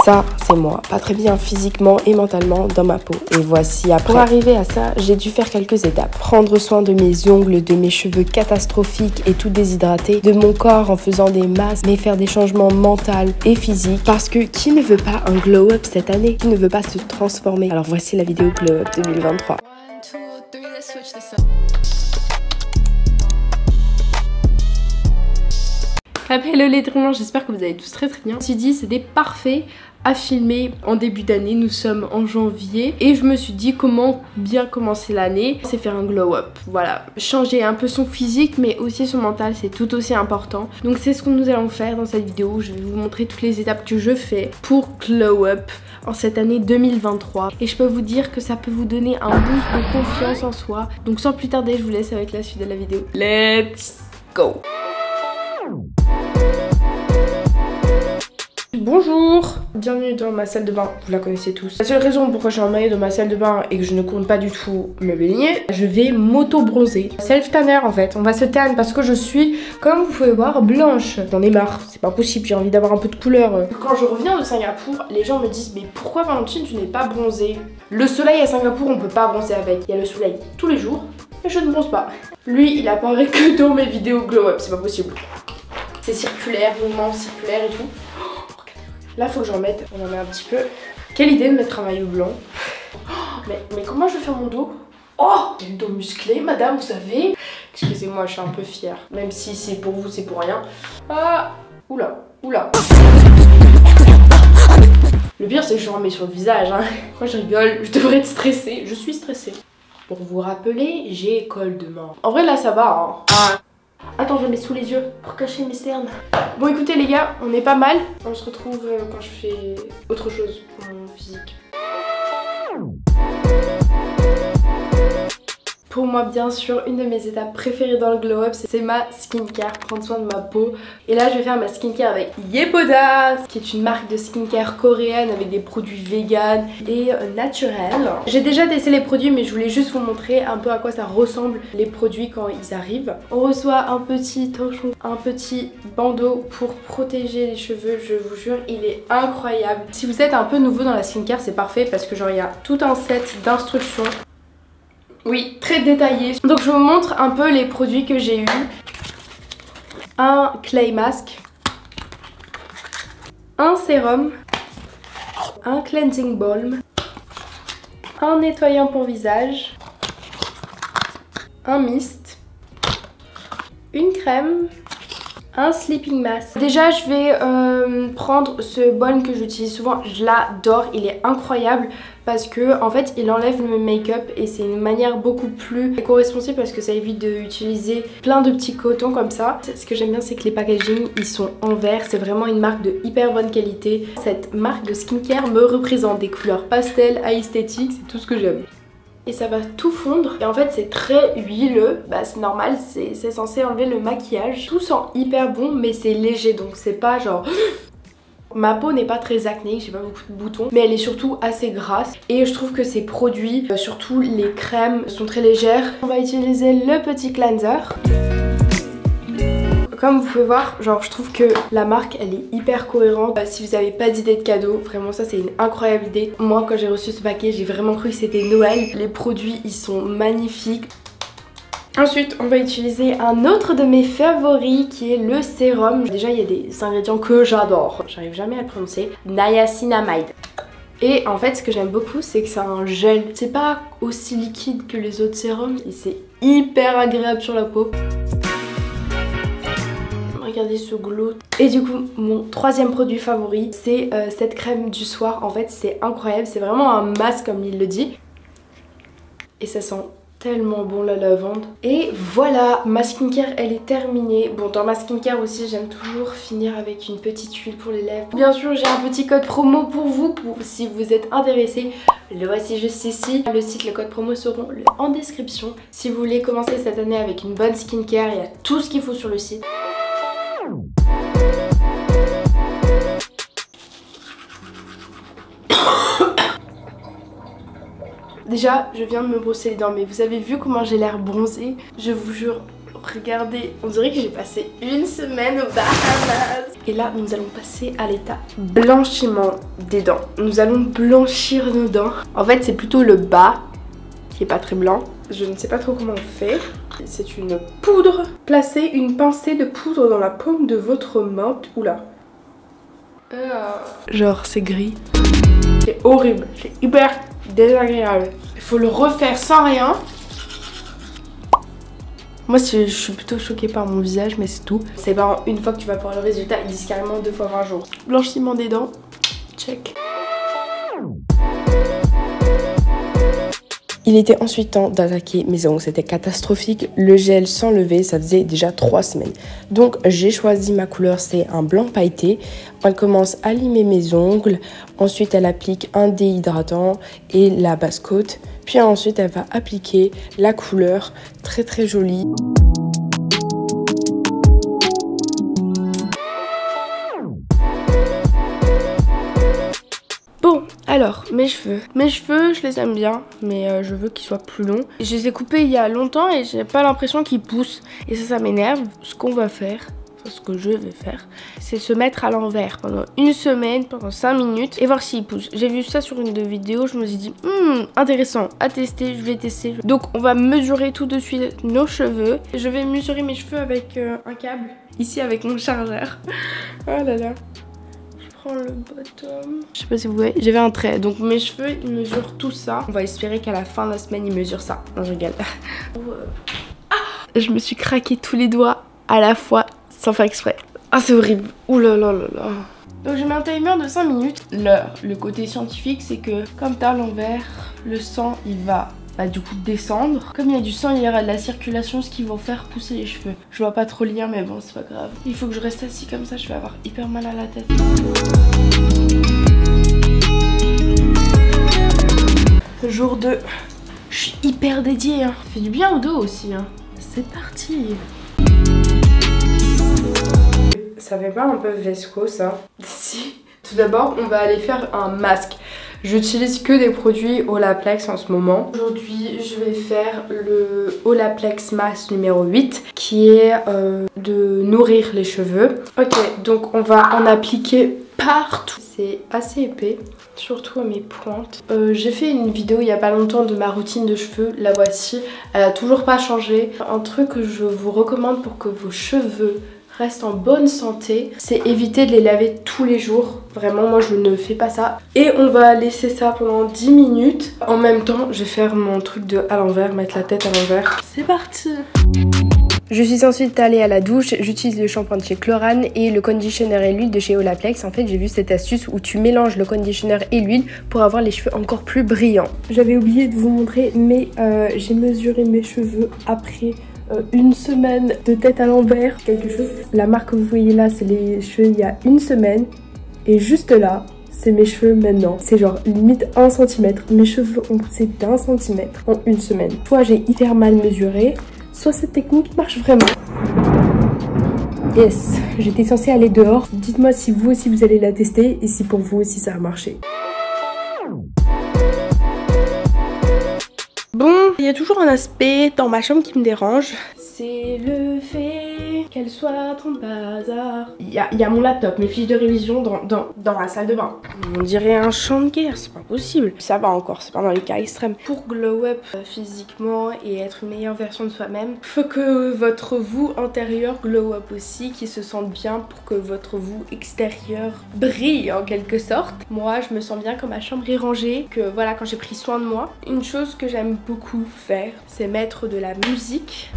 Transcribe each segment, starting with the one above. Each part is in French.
Ça, c'est moi, pas très bien physiquement et mentalement dans ma peau. Et voici après. Pour arriver à ça, j'ai dû faire quelques étapes. Prendre soin de mes ongles, de mes cheveux catastrophiques et tout déshydratés, de mon corps en faisant des masques, mais faire des changements mentaux et physiques. Parce que qui ne veut pas un glow-up cette année? Qui ne veut pas se transformer? Alors voici la vidéo glow-up 2023. Hello les triangles, j'espère que vous allez tous très bien. Je me suis dit c'était parfait à filmer en début d'année, nous sommes en janvier et je me suis dit comment bien commencer l'année, c'est faire un glow up. Voilà, changer un peu son physique mais aussi son mental, c'est tout aussi important. Donc c'est ce que nous allons faire dans cette vidéo. Je vais vous montrer toutes les étapes que je fais pour glow up en cette année 2023 et je peux vous dire que ça peut vous donner un boost de confiance en soi. Donc sans plus tarder, je vous laisse avec la suite de la vidéo. Let's go! Bonjour, bienvenue dans ma salle de bain, vous la connaissez tous. La seule raison pourquoi je suis en maillot dans ma salle de bain et que je ne compte pas du tout me baigner, je vais m'auto-bronzer. Self-tanner en fait, on va se tanner parce que je suis, comme vous pouvez voir, blanche. J'en ai marre, c'est pas possible, j'ai envie d'avoir un peu de couleur. Quand je reviens de Singapour, les gens me disent mais pourquoi Valentine tu n'es pas bronzée? Le soleil à Singapour on peut pas bronzer avec, il y a le soleil tous les jours et je ne bronze pas. Lui il apparaît que dans mes vidéos glow up, c'est pas possible. C'est circulaire, mouvement circulaire et tout. Là faut que j'en mette, on en met un petit peu. Quelle idée de mettre un maillot blanc. Mais comment je vais faire mon dos? Oh, j'ai le dos musclé madame, vous savez. Excusez-moi, je suis un peu fière. Même si c'est pour vous, c'est pour rien. Ah, oula, oula. Le pire c'est que je remets sur le visage hein. Moi je rigole, je devrais être stressée. Je suis stressée. Pour vous rappeler, j'ai école demain. En vrai là ça va hein. Attends, je le mets sous les yeux pour cacher mes cernes. Bon écoutez les gars, on est pas mal. On se retrouve quand je fais autre chose pour mon physique. Pour moi bien sûr, une de mes étapes préférées dans le glow up, c'est ma skincare, prendre soin de ma peau. Et là je vais faire ma skincare avec Yepoda, qui est une marque de skincare coréenne avec des produits vegan et naturels. J'ai déjà testé les produits mais je voulais juste vous montrer un peu à quoi ça ressemble les produits quand ils arrivent. On reçoit un petit torchon, un petit bandeau pour protéger les cheveux, je vous jure il est incroyable. Si vous êtes un peu nouveau dans la skincare c'est parfait parce que genre il y a tout un set d'instructions. Oui, très détaillé. Donc je vous montre un peu les produits que j'ai eu. Un clay mask, un sérum, un cleansing balm, un nettoyant pour visage, un mist, une crème, un sleeping mask. Déjà je vais prendre ce balm que j'utilise souvent, je l'adore, il est incroyable parce que en fait il enlève le make-up et c'est une manière beaucoup plus éco-responsable parce que ça évite d'utiliser plein de petits cotons comme ça. Ce que j'aime bien c'est que les packaging ils sont en verre, c'est vraiment une marque de hyper bonne qualité. Cette marque de skincare me représente, des couleurs pastel, esthétique, c'est tout ce que j'aime. Et ça va tout fondre et en fait c'est très huileux, bah c'est normal, c'est censé enlever le maquillage. Tout sent hyper bon mais c'est léger donc c'est pas genre... Ma peau n'est pas très acnéique, j'ai pas beaucoup de boutons, mais elle est surtout assez grasse et je trouve que ces produits, surtout les crèmes, sont très légères. On va utiliser le petit cleanser. Comme vous pouvez voir, genre je trouve que la marque elle est hyper cohérente. Si vous n'avez pas d'idée de cadeau, vraiment ça c'est une incroyable idée. Moi quand j'ai reçu ce paquet j'ai vraiment cru que c'était Noël. Les produits ils sont magnifiques. Ensuite on va utiliser un autre de mes favoris qui est le sérum. Déjà il y a des ingrédients que j'adore, j'arrive jamais à le prononcer. Niacinamide. Et en fait ce que j'aime beaucoup c'est que c'est un gel. C'est pas aussi liquide que les autres sérums et c'est hyper agréable sur la peau. Regardez ce glow. Et du coup mon troisième produit favori c'est cette crème du soir. En fait c'est incroyable, c'est vraiment un masque comme il le dit. Et ça sent tellement bon la lavande. Et voilà, ma skincare elle est terminée. Bon dans ma skincare aussi j'aime toujours finir avec une petite huile pour les lèvres. Bien sûr j'ai un petit code promo pour vous si vous êtes intéressé. Le voici juste ici. Le site, le code promo seront en description. Si vous voulez commencer cette année avec une bonne skincare, il y a tout ce qu'il faut sur le site. Déjà, je viens de me brosser les dents, mais vous avez vu comment j'ai l'air bronzée? Je vous jure, regardez, on dirait que j'ai passé une semaine aux Bahamas. Et là, nous allons passer à l'étape blanchiment des dents. Nous allons blanchir nos dents. En fait, c'est plutôt le bas qui est pas très blanc. Je ne sais pas trop comment on fait. C'est une poudre. Placez une pincée de poudre dans la paume de votre main. Oula. Genre, c'est gris. C'est horrible. C'est hyper désagréable. Il faut le refaire sans rien. Moi je suis plutôt choquée par mon visage, mais c'est tout. C'est pas une fois que tu vas voir le résultat, ils disent carrément 2 fois par jour. Blanchiment des dents, check. Il était ensuite temps d'attaquer mes ongles, c'était catastrophique. Le gel s'enlevait, ça faisait déjà 3 semaines. Donc j'ai choisi ma couleur, c'est un blanc pailleté. Elle commence à limer mes ongles, ensuite elle applique un déhydratant et la base coat. Puis ensuite elle va appliquer la couleur, très très jolie. Bon, alors, mes cheveux, je les aime bien, mais je veux qu'ils soient plus longs. Je les ai coupés il y a longtemps et j'ai pas l'impression qu'ils poussent. Et ça m'énerve. Ce qu'on va faire, enfin, ce que je vais faire, c'est se mettre à l'envers pendant une semaine, pendant 5 minutes et voir s'ils poussent. J'ai vu ça sur une de vidéos, je me suis dit, intéressant, à tester, je vais tester. Donc on va mesurer tout de suite nos cheveux. Je vais mesurer mes cheveux avec un câble, ici avec mon chargeur. Oh là là. Prends le bottom. Je sais pas si vous voyez, j'avais un trait. Donc mes cheveux, ils mesurent tout ça. On va espérer qu'à la fin de la semaine, ils mesurent ça. Non, je rigole. Je me suis craqué tous les doigts à la fois, sans faire exprès. Ah, c'est horrible. Ouh là là là là. Donc je mets un timer de 5 minutes. Le côté scientifique, c'est que comme t'as l'envers, le sang, il va du coup descendre. Comme il y a du sang, il y aura de la circulation, ce qui va faire pousser les cheveux. Je vois pas trop le lien, mais bon, c'est pas grave. Il faut que je reste assis comme ça, je vais avoir hyper mal à la tête. Jour 2. Je suis hyper dédiée, hein. Ça fait du bien au dos aussi, hein. C'est parti. Ça fait pas un peu Vesco, ça? Si. Tout d'abord, on va aller faire un masque. J'utilise que des produits Olaplex en ce moment. Aujourd'hui, je vais faire le Olaplex Mask numéro 8 qui est de nourrir les cheveux. Ok, donc on va en appliquer partout. C'est assez épais, surtout à mes pointes. J'ai fait une vidéo il y a pas longtemps de ma routine de cheveux. La voici, elle a toujours pas changé. Un truc que je vous recommande pour que vos cheveux restent en bonne santé, c'est éviter de les laver tous les jours. Vraiment, moi je ne fais pas ça. Et on va laisser ça pendant 10 minutes. En même temps, je vais faire mon truc de à l'envers, mettre la tête à l'envers. C'est parti. Je suis ensuite allée à la douche, j'utilise le shampoing de chez Chlorane et le conditioner et l'huile de chez Olaplex. En fait, j'ai vu cette astuce où tu mélanges le conditioner et l'huile pour avoir les cheveux encore plus brillants. J'avais oublié de vous montrer, mais j'ai mesuré mes cheveux après une semaine de tête à l'envers, quelque chose. La marque que vous voyez là, c'est les cheveux il y a une semaine. Et juste là, c'est mes cheveux maintenant. C'est genre limite 1 cm. Mes cheveux ont poussé d'1 cm en une semaine. Soit j'ai hyper mal mesuré, soit cette technique marche vraiment. Yes, j'étais censée aller dehors. Dites-moi si vous aussi vous allez la tester et si pour vous aussi ça a marché. Bon, il y a toujours un aspect dans ma chambre qui me dérange. C'est le fait qu'elle soit trop bazar. Il y a mon laptop, mes fiches de révision dans la salle de bain. On dirait un champ de guerre, c'est pas possible. Ça va encore, c'est pas dans les cas extrêmes. Pour glow up physiquement et être une meilleure version de soi-même, faut que votre vous intérieur glow up aussi, qui se sente bien pour que votre vous extérieur brille en quelque sorte. Moi, je me sens bien quand ma chambre est rangée, que voilà, quand j'ai pris soin de moi. Une chose que j'aime beaucoup faire, c'est mettre de la musique.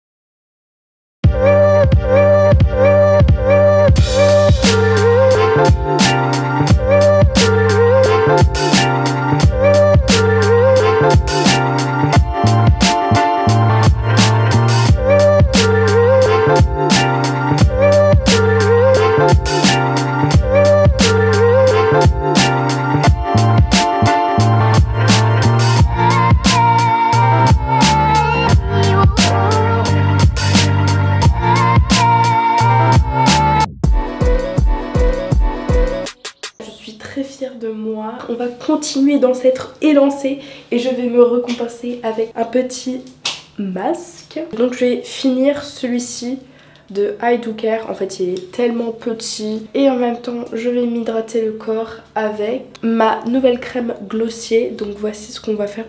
De moi. On va continuer dans cette élancée et je vais me récompenser avec un petit masque. Donc je vais finir celui-ci de I Do Care. En fait il est tellement petit et en même temps je vais m'hydrater le corps avec ma nouvelle crème Glossier. Donc voici ce qu'on va faire.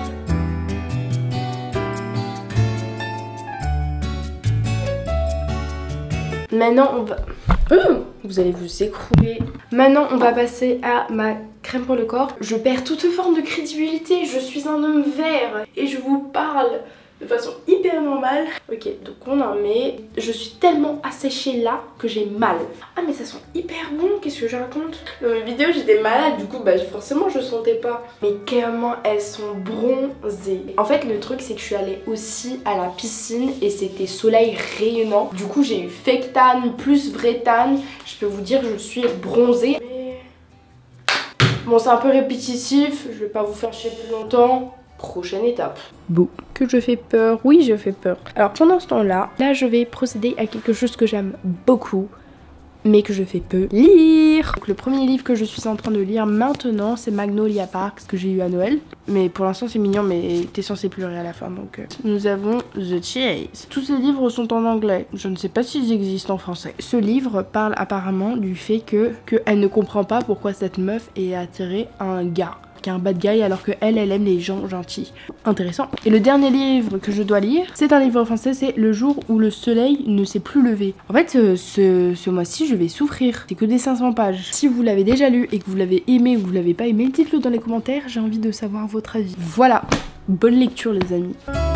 Maintenant on va... vous allez vous écrouler. Maintenant on va passer à ma crème pour le corps. Je perds toute forme de crédibilité, je suis un homme vert et je vous parle de façon hyper normale. Ok, donc on en met. Je suis tellement asséchée là que j'ai mal. Ah mais ça sent hyper bon, qu'est-ce que je raconte? Dans mes vidéos j'étais malade, du coup bah forcément je sentais pas. Mais comment elles sont bronzées. En fait le truc c'est que je suis allée aussi à la piscine et c'était soleil rayonnant. Du coup j'ai eu fake tan plus vrai tan. Je peux vous dire que je suis bronzée. Mais... bon c'est un peu répétitif, je vais pas vous faire chier plus longtemps. Prochaine étape. Bouh. Que je fais peur. Oui, je fais peur. Alors pendant ce temps-là, je vais procéder à quelque chose que j'aime beaucoup, mais que je fais peu lire. Donc, le premier livre que je suis en train de lire maintenant, c'est Magnolia Park, que j'ai eu à Noël. Mais pour l'instant, c'est mignon, mais t'es censé pleurer à la fin. Donc, nous avons The Chase. Tous ces livres sont en anglais. Je ne sais pas s'ils existent en français. Ce livre parle apparemment du fait qu'elle ne comprend pas pourquoi cette meuf est attirée à un gars. Qui est un bad guy alors que elle aime les gens gentils. Intéressant. Et le dernier livre que je dois lire, c'est un livre français, c'est Le jour où le soleil ne s'est plus levé. En fait, ce mois-ci, je vais souffrir. C'est que des 500 pages. Si vous l'avez déjà lu et que vous l'avez aimé ou que vous l'avez pas aimé, dites-le dans les commentaires. J'ai envie de savoir votre avis. Voilà. Bonne lecture, les amis.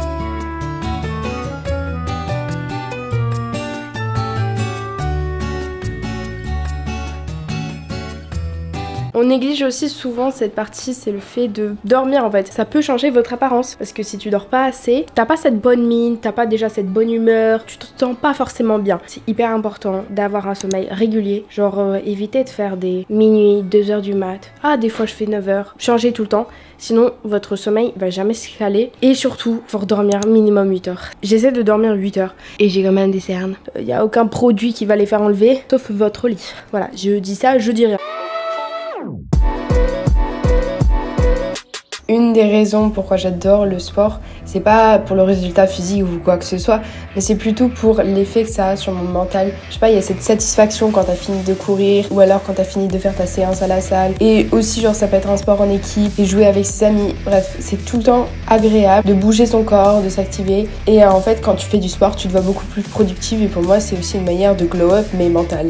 On néglige aussi souvent cette partie, c'est le fait de dormir en fait. Ça peut changer votre apparence parce que si tu dors pas assez, t'as pas cette bonne mine, t'as pas déjà cette bonne humeur, tu te sens pas forcément bien. C'est hyper important d'avoir un sommeil régulier, genre éviter de faire des minuit, 2h du mat. Ah des fois je fais 9h, changez tout le temps. Sinon votre sommeil va jamais se caler et surtout faut dormir minimum 8h. J'essaie de dormir 8h et j'ai quand même des cernes. Y a aucun produit qui va les faire enlever sauf votre lit. Voilà, je dis ça, je dis rien. Une des raisons pourquoi j'adore le sport, c'est pas pour le résultat physique ou quoi que ce soit, mais c'est plutôt pour l'effet que ça a sur mon mental. Je sais pas, il y a cette satisfaction quand t'as fini de courir ou alors quand t'as fini de faire ta séance à la salle. Et aussi genre ça peut être un sport en équipe et jouer avec ses amis. Bref, c'est tout le temps agréable de bouger son corps, de s'activer. Et en fait quand tu fais du sport, tu te vois beaucoup plus productive et pour moi c'est aussi une manière de glow up mais mentale.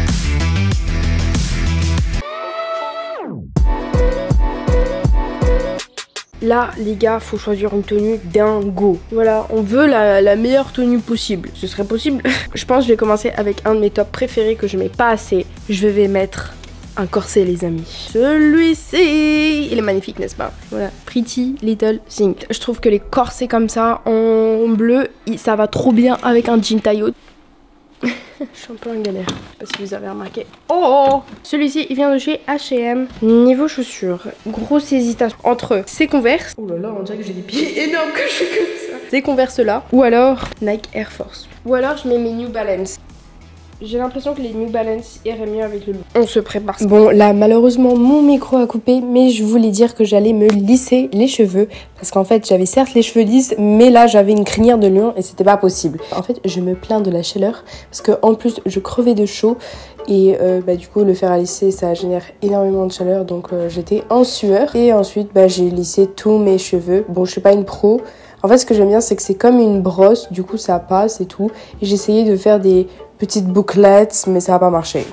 Là, les gars, faut choisir une tenue dingo. Voilà, on veut la meilleure tenue possible. Ce serait possible. Je pense que je vais commencer avec un de mes tops préférés que je mets pas assez. Je vais mettre un corset, les amis. Celui-ci, il est magnifique, n'est-ce pas? Voilà, Pretty Little Thing. Je trouve que les corsets comme ça, en bleu, ça va trop bien avec un jean taillot. Je suis un peu en galère, je sais pas si vous avez remarqué. Oh, celui-ci il vient de chez H&M. Niveau chaussures, grosse hésitation entre ces Converse. Oh là là, on dirait que j'ai des pieds énormes que je fais comme ça. Ces Converse là, ou alors Nike Air Force. Ou alors je mets mes New Balance. J'ai l'impression que les New Balance iraient mieux avec le look. On se prépare. Bon là malheureusement mon micro a coupé, mais je voulais dire que j'allais me lisser les cheveux parce qu'en fait j'avais certes les cheveux lisses mais là j'avais une crinière de lion et c'était pas possible. En fait je me plains de la chaleur parce que en plus je crevais de chaud et du coup le fer à lisser ça génère énormément de chaleur donc j'étais en sueur et ensuite j'ai lissé tous mes cheveux. Bon je suis pas une pro. En fait ce que j'aime bien c'est que c'est comme une brosse, du coup ça passe et tout et j'ai essayé de faire des petites bouclettes mais ça n'a pas marché.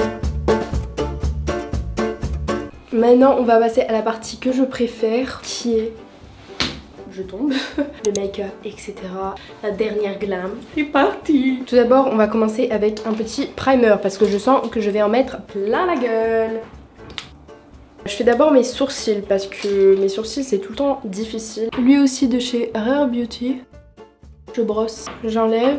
Maintenant on va passer à la partie que je préfère qui est, je tombe, le make-up etc, la dernière glam, c'est parti. Tout d'abord on va commencer avec un petit primer parce que je sens que je vais en mettre plein la gueule. Je fais d'abord mes sourcils parce que mes sourcils c'est tout le temps difficile. Lui aussi de chez Rare Beauty. Je brosse, j'enlève.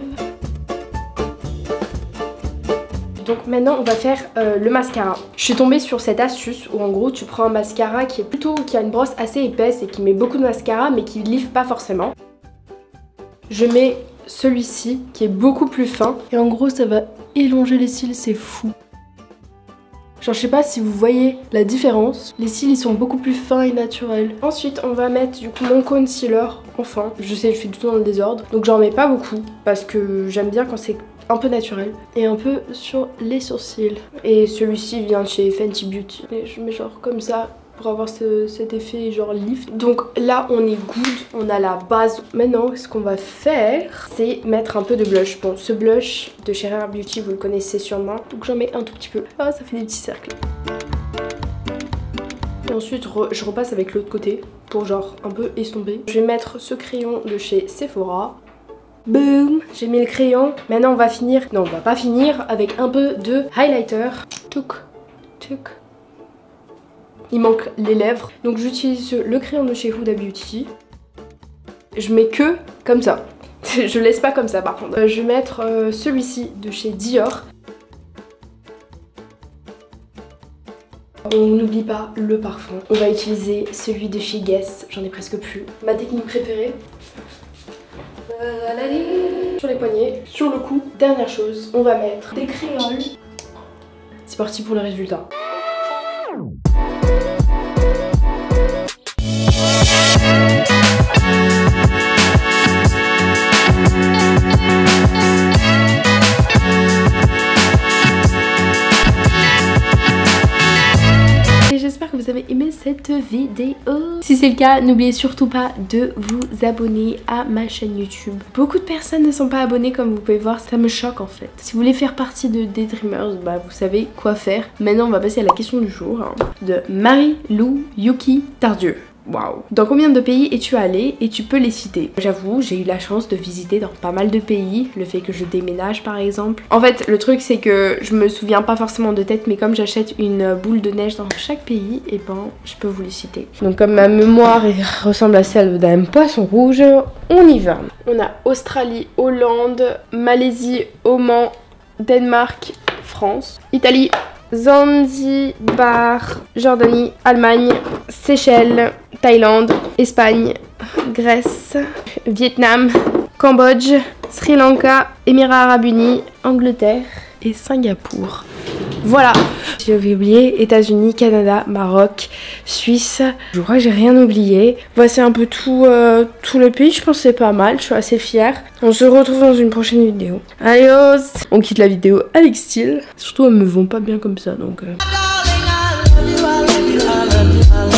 Donc maintenant on va faire le mascara. Je suis tombée sur cette astuce où en gros tu prends un mascara qui a une brosse assez épaisse et qui met beaucoup de mascara mais qui liffe pas forcément. Je mets celui-ci qui est beaucoup plus fin et en gros ça va élonger les cils, c'est fou. Genre je sais pas si vous voyez la différence. Les cils ils sont beaucoup plus fins et naturels. Ensuite on va mettre du coup mon concealer enfin. Je sais je suis tout dans le désordre. Donc j'en mets pas beaucoup parce que j'aime bien quand c'est un peu naturel. Et un peu sur les sourcils. Et celui-ci vient de chez Fenty Beauty. Et je mets genre comme ça pour avoir cet effet genre lift. Donc là on est good, on a la base. Maintenant ce qu'on va faire c'est mettre un peu de blush. Bon ce blush de chez Rare Beauty vous le connaissez sûrement. Donc j'en mets un tout petit peu. Ah ça fait des petits cercles. Et ensuite je repasse avec l'autre côté pour genre un peu estomper. Je vais mettre ce crayon de chez Sephora. Boom, j'ai mis le crayon. Maintenant on va finir, non on va pas finir, avec un peu de highlighter. Touk, touk. Il manque les lèvres. Donc j'utilise le crayon de chez Huda Beauty. Je mets que comme ça. Je laisse pas comme ça par contre. Je vais mettre celui-ci de chez Dior. On n'oublie pas le parfum. On va utiliser celui de chez Guess. J'en ai presque plus. Ma technique préférée. Sur les poignets, sur le cou. Dernière chose, on va mettre des créoles. C'est parti pour le résultat. J'espère que vous avez aimé cette vidéo. Si c'est le cas, n'oubliez surtout pas de vous abonner à ma chaîne YouTube. Beaucoup de personnes ne sont pas abonnées comme vous pouvez voir, ça me choque en fait. Si vous voulez faire partie de Daydreamers, bah vous savez quoi faire. Maintenant on va passer à la question du jour de Marie-Lou Yuki Tardieu. Waouh! Dans combien de pays es-tu allé et tu peux les citer? J'avoue, j'ai eu la chance de visiter dans pas mal de pays, le fait que je déménage par exemple. En fait, le truc c'est que je me souviens pas forcément de tête, mais comme j'achète une boule de neige dans chaque pays, et ben je peux vous les citer. Donc comme ma mémoire ressemble à celle d'un poisson rouge, on y va. On a Australie, Hollande, Malaisie, Oman, Danemark, France, Italie, Zanzibar, Jordanie, Allemagne, Seychelles, Thaïlande, Espagne, Grèce, Vietnam, Cambodge, Sri Lanka, Émirats Arabes Unis, Angleterre et Singapour. Voilà, j'avais oublié États-Unis, Canada, Maroc, Suisse. Je crois que j'ai rien oublié. Voici un peu tout le pays. Je pense que c'est pas mal. Je suis assez fière. On se retrouve dans une prochaine vidéo. Adios. On quitte la vidéo avec style. Surtout, elles me vont pas bien comme ça, donc.